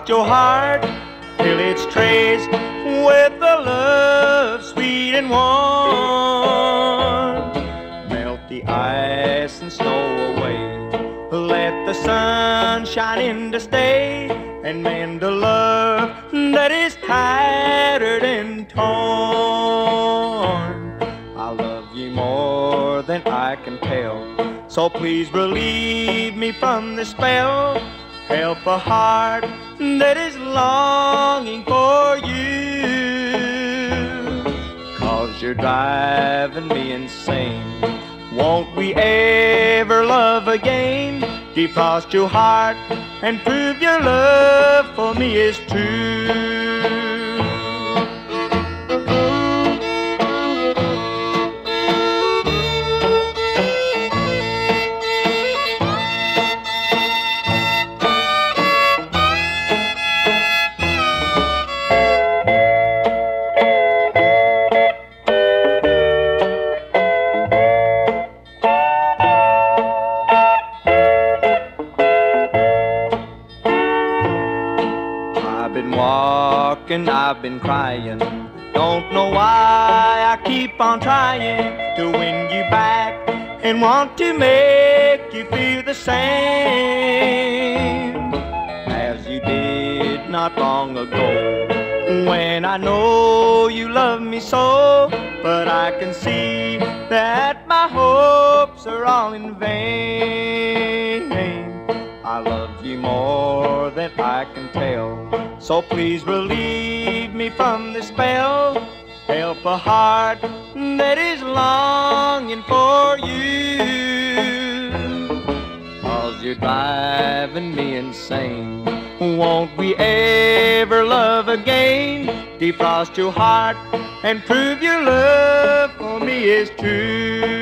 Defrost your heart till it's traced with the love sweet and warm. Melt the ice and snow away, let the sun shine in to stay, and mend a love that is tattered and torn. I love you more than I can tell, so please relieve me from this spell. Help a heart that is longing for you, 'cause you're driving me insane. Won't we ever love again? Defrost your heart and prove your love for me is true. I've been walking, I've been crying, don't know why I keep on trying to win you back and want to make you feel the same as you did not long ago, when I know you love me so. But I can see that my hopes are all in vain. I love you more than I can tell, so please relieve me from this spell. Help a heart that is longing for you, 'cause you're driving me insane. Won't we ever love again? Defrost your heart and prove your love for me is true.